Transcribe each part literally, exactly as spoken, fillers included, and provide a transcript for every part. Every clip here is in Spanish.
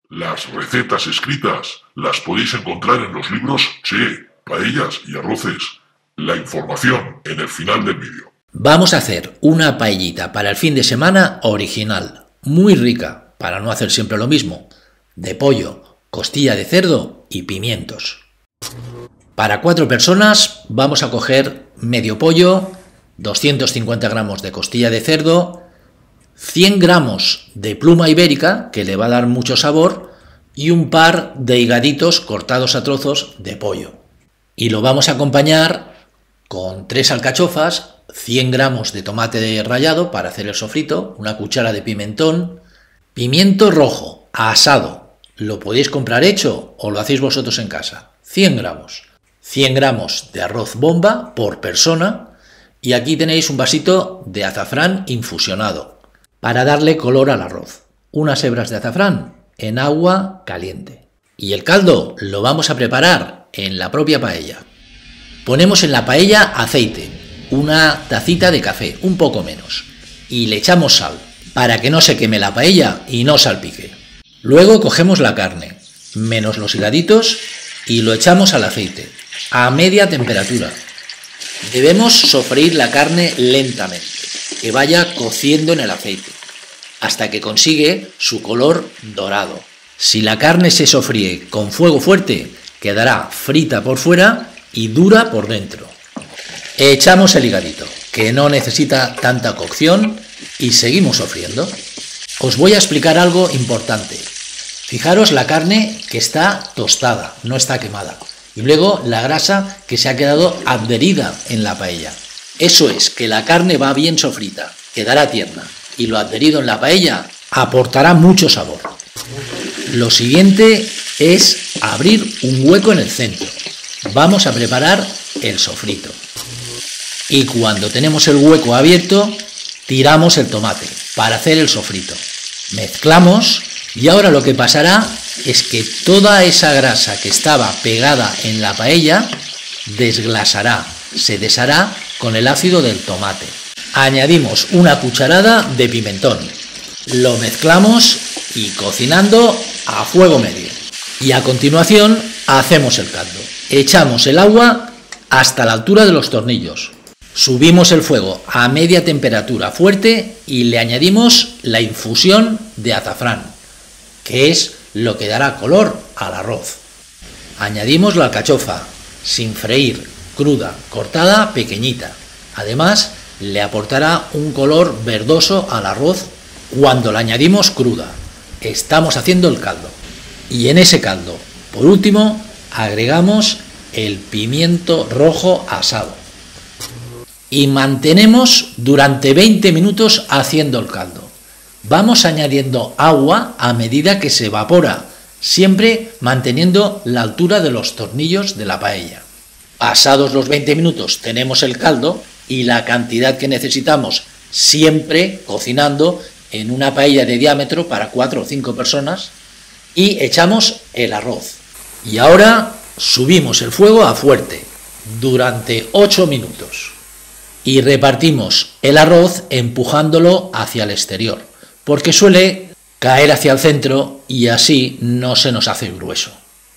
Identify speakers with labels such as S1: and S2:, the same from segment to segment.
S1: Las recetas escritas las podéis encontrar en los libros Che, Paellas y Arroces. La información en el final del vídeo.
S2: Vamos a hacer una paellita para el fin de semana original, muy rica, para no hacer siempre lo mismo, de pollo, costilla de cerdo y pimientos. Para cuatro personas vamos a coger medio pollo, doscientos cincuenta gramos de costilla de cerdo, cien gramos de pluma ibérica, que le va a dar mucho sabor, y un par de higaditos cortados a trozos de pollo. Y lo vamos a acompañar con tres alcachofas, cien gramos de tomate rallado para hacer el sofrito, una cuchara de pimentón, pimiento rojo asado, lo podéis comprar hecho o lo hacéis vosotros en casa, cien gramos, cien gramos de arroz bomba por persona, y aquí tenéis un vasito de azafrán infusionado para darle color al arroz, unas hebras de azafrán en agua caliente. Y el caldo lo vamos a preparar en la propia paella. Ponemos en la paella aceite, una tacita de café, un poco menos, y le echamos sal para que no se queme la paella y no salpique. Luego cogemos la carne, menos los higaditos, y lo echamos al aceite, a media temperatura. Debemos sofreír la carne lentamente, que vaya cociendo en el aceite, hasta que consigue su color dorado. Si la carne se sofríe con fuego fuerte, quedará frita por fuera y dura por dentro. Echamos el higadito, que no necesita tanta cocción, y seguimos sofriendo. Os voy a explicar algo importante. Fijaros la carne que está tostada, no está quemada, y luego la grasa que se ha quedado adherida en la paella. Eso es, que la carne va bien sofrita, quedará tierna, y lo adherido en la paella aportará mucho sabor. Lo siguiente es abrir un hueco en el centro. Vamos a preparar el sofrito. Y cuando tenemos el hueco abierto, tiramos el tomate para hacer el sofrito. Mezclamos y ahora lo que pasará es que toda esa grasa que estaba pegada en la paella desglasará, se deshará con el ácido del tomate. Añadimos una cucharada de pimentón. Lo mezclamos y cocinando a fuego medio. Y a continuación hacemos el caldo. Echamos el agua hasta la altura de los tornillos. Subimos el fuego a media temperatura fuerte y le añadimos la infusión de azafrán, que es lo que dará color al arroz. Añadimos la alcachofa, sin freír, cruda, cortada pequeñita. Además, le aportará un color verdoso al arroz cuando la añadimos cruda. Estamos haciendo el caldo. Y en ese caldo, por último, agregamos el pimiento rojo asado. Y mantenemos durante veinte minutos haciendo el caldo. Vamos añadiendo agua a medida que se evapora, siempre manteniendo la altura de los tornillos de la paella. Pasados los veinte minutos tenemos el caldo y la cantidad que necesitamos, siempre cocinando en una paella de diámetro para cuatro o cinco personas, y echamos el arroz. Y ahora subimos el fuego a fuerte durante ocho minutos y repartimos el arroz empujándolo hacia el exterior, porque suele caer hacia el centro y así no se nos hace grueso.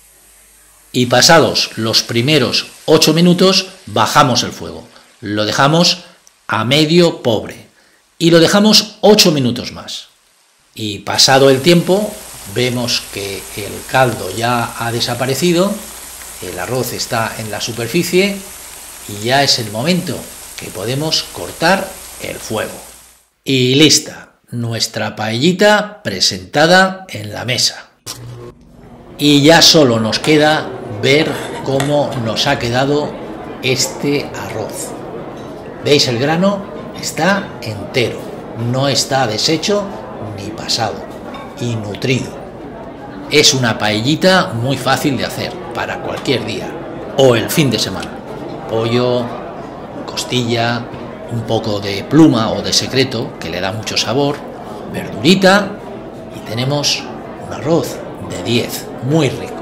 S2: Y pasados los primeros ocho minutos bajamos el fuego, lo dejamos a medio pobre y lo dejamos ocho minutos más. Y pasado el tiempo vemos que el caldo ya ha desaparecido, el arroz está en la superficie y ya es el momento que podemos cortar el fuego. Y lista, nuestra paellita presentada en la mesa. Y ya solo nos queda ver cómo nos ha quedado este arroz. ¿Veis el grano? Está entero, no está deshecho ni pasado, y nutrido. Es una paellita muy fácil de hacer para cualquier día o el fin de semana. Pollo, costilla, un poco de pluma o de secreto que le da mucho sabor, verdurita, y tenemos un arroz de diez, muy rico.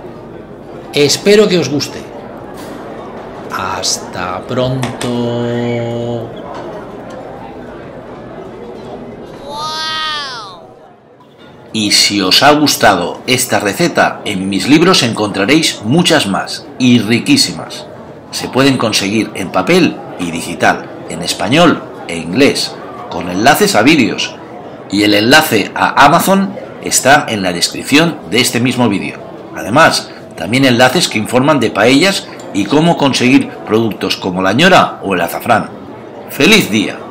S2: Espero que os guste. Hasta pronto. Y si os ha gustado esta receta, en mis libros encontraréis muchas más y riquísimas. Se pueden conseguir en papel y digital, en español e inglés, con enlaces a vídeos. Y el enlace a Amazon está en la descripción de este mismo vídeo. Además, también enlaces que informan de paellas y cómo conseguir productos como la ñora o el azafrán. ¡Feliz día!